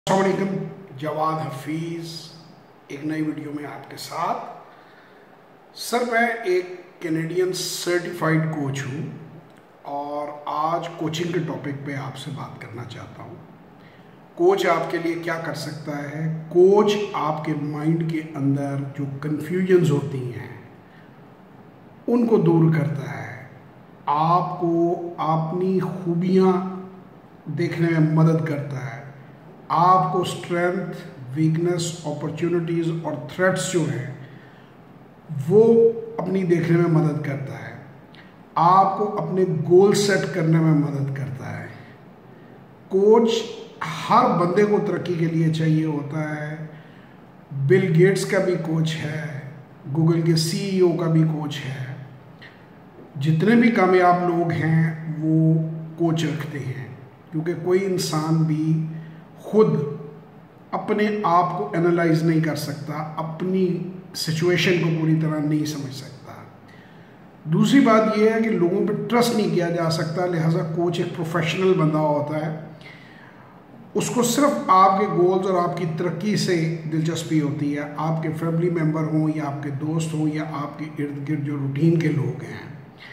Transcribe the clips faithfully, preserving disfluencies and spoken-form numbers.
अस्सलाम वालेकुम, जवाद हफीज़ एक नई वीडियो में आपके साथ। सर मैं एक कैनेडियन सर्टिफाइड कोच हूँ और आज कोचिंग के टॉपिक पे आपसे बात करना चाहता हूँ। कोच आपके लिए क्या कर सकता है? कोच आपके माइंड के अंदर जो कन्फ्यूजन्स होती हैं उनको दूर करता है, आपको अपनी खूबियाँ देखने में मदद करता है, आपको स्ट्रेंथ, वीकनेस, अपॉर्चुनिटीज़ और थ्रेट्स जो हैं वो अपनी देखने में मदद करता है, आपको अपने गोल सेट करने में मदद करता है। कोच हर बंदे को तरक्की के लिए चाहिए होता है। बिल गेट्स का भी कोच है, गूगल के सीईओ का भी कोच है, जितने भी कामयाब लोग हैं वो कोच रखते हैं, क्योंकि कोई इंसान भी खुद अपने आप को एनालाइज नहीं कर सकता, अपनी सिचुएशन को पूरी तरह नहीं समझ सकता। दूसरी बात यह है कि लोगों पे ट्रस्ट नहीं किया जा सकता, लिहाजा कोच एक प्रोफेशनल बंदा होता है, उसको सिर्फ आपके गोल्स और आपकी तरक्की से दिलचस्पी होती है। आपके फैमिली मेम्बर हों या आपके दोस्त हों या आपके इर्द गिर्द जो रूटीन के लोग हैं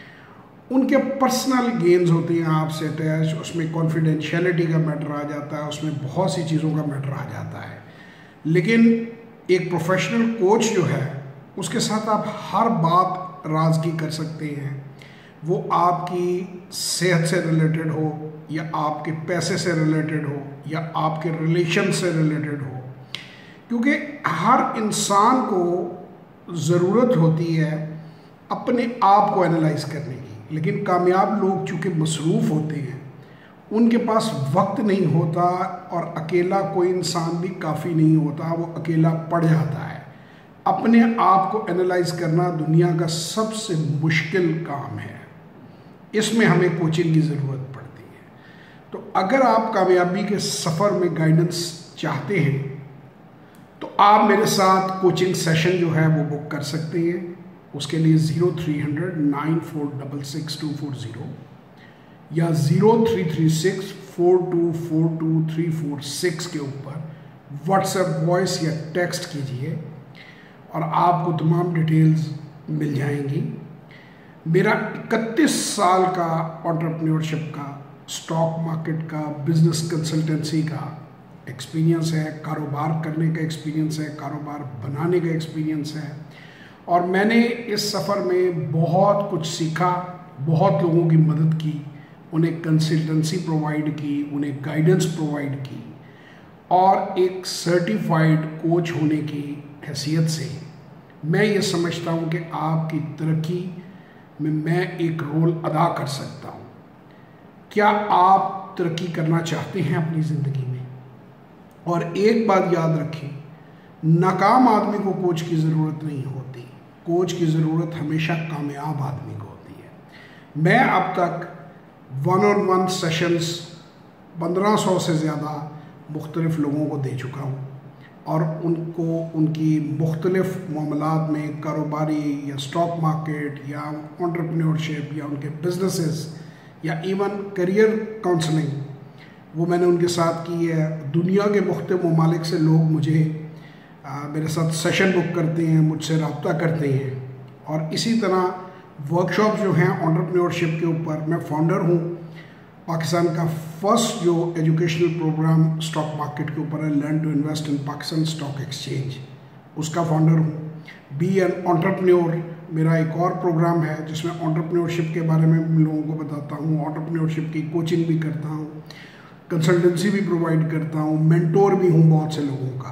उनके पर्सनल गेम्स होते हैं आपसे अटैच, उसमें कॉन्फिडेंशियलिटी का मैटर आ जाता है, उसमें बहुत सी चीज़ों का मैटर आ जाता है। लेकिन एक प्रोफेशनल कोच जो है उसके साथ आप हर बात राज़गी कर सकते हैं, वो आपकी सेहत से रिलेटेड हो या आपके पैसे से रिलेटेड हो या आपके रिलेशन से रिलेटेड हो, क्योंकि हर इंसान को ज़रूरत होती है अपने आप को एनालाइज करने की। लेकिन कामयाब लोग चूँकि मसरूफ़ होते हैं, उनके पास वक्त नहीं होता और अकेला कोई इंसान भी काफ़ी नहीं होता, वो अकेला पड़ जाता है। अपने आप को एनालाइज करना दुनिया का सबसे मुश्किल काम है, इसमें हमें कोचिंग की ज़रूरत पड़ती है। तो अगर आप कामयाबी के सफ़र में गाइडेंस चाहते हैं तो आप मेरे साथ कोचिंग सेशन जो है वो बुक कर सकते हैं। उसके लिए zero three hundred nine four double six two four zero या zero three three six four two four two three four six के ऊपर व्हाट्सएप वॉइस या टेक्स्ट कीजिए और आपको तमाम डिटेल्स मिल जाएंगी। मेरा इकतीस साल का एंटरप्रेन्योरशिप का, स्टॉक मार्केट का, बिजनेस कंसल्टेंसी का एक्सपीरियंस है, कारोबार करने का एक्सपीरियंस है, कारोबार बनाने का एक्सपीरियंस है और मैंने इस सफ़र में बहुत कुछ सीखा, बहुत लोगों की मदद की, उन्हें कंसल्टेंसी प्रोवाइड की, उन्हें गाइडेंस प्रोवाइड की और एक सर्टिफाइड कोच होने की हैसियत से मैं ये समझता हूँ कि आपकी तरक्की में मैं एक रोल अदा कर सकता हूँ। क्या आप तरक्की करना चाहते हैं अपनी ज़िंदगी में? और एक बात याद रखें, नाकाम आदमी को कोच की ज़रूरत नहीं होती, कोच की ज़रूरत हमेशा कामयाब आदमी को होती है। मैं अब तक वन ऑन वन सेशंस पंद्रह सौ से ज़्यादा मुख्तलिफ़ लोगों को दे चुका हूँ और उनको उनकी मुख्तलिफ़ मामलात में, कारोबारी या स्टॉक मार्केट या एंटरप्रेन्योरशिप या उनके बिजनेसेस या इवन करियर काउंसलिंग, वो मैंने उनके साथ की है। दुनिया के मुख्तलिफ़ ममालिक से लोग मुझे आ, मेरे साथ सेशन बुक करते हैं, मुझसे रब्ता करते हैं और इसी तरह वर्कशॉप जो हैं एंटरप्रेन्योरशिप के ऊपर। मैं फाउंडर हूँ पाकिस्तान का फर्स्ट जो एजुकेशनल प्रोग्राम स्टॉक मार्केट के ऊपर है, learn to invest in Pakistan stock exchange, उसका फाउंडर हूँ। बी एन एंटरप्रेन्योर मेरा एक और प्रोग्राम है जिसमें एंटरप्रेन्योरशिप के बारे में लोगों को बताता हूँ, एंटरप्रेन्योरशिप की कोचिंग भी करता हूँ, कंसल्टेंसी भी प्रोवाइड करता हूँ, मेंटोर भी हूँ बहुत से लोगों का।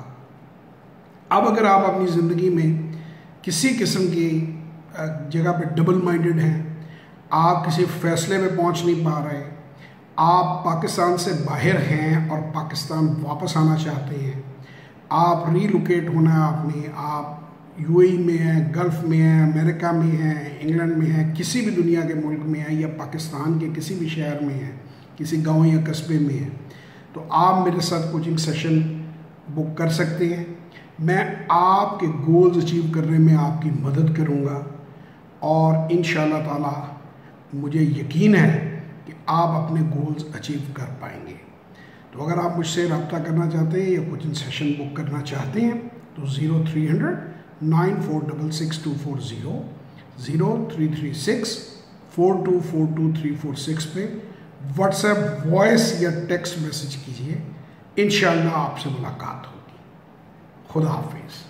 अब अगर आप अपनी ज़िंदगी में किसी किस्म की जगह पे डबल माइंडेड हैं, आप किसी फैसले में पहुंच नहीं पा रहे, आप पाकिस्तान से बाहर हैं और पाकिस्तान वापस आना चाहते हैं, आप रीलोकेट होना है आपने, आप यूएई में हैं, गल्फ़ में हैं, अमेरिका में हैं, इंग्लैंड में हैं, किसी भी दुनिया के मुल्क में हैं या पाकिस्तान के किसी भी शहर में हैं, किसी गाँव या कस्बे में हैं, तो आप मेरे साथ कोचिंग सेशन बुक कर सकते हैं। मैं आपके गोल्स अचीव करने में आपकी मदद करूंगा और इंशाअल्लाह ताला मुझे यकीन है कि आप अपने गोल्स अचीव कर पाएंगे। तो तो अगर आप मुझसे रब्ता करना चाहते हैं या कोचिंग सेशन बुक करना चाहते हैं तो zero three hundred nine four double six two four zero zero three three six four two four two three four six पे व्हाट्सएप वॉइस या टेक्स्ट मैसेज कीजिए। इंशाअल्लाह आपसे मुलाकात होगी। खुदा हाफिज़।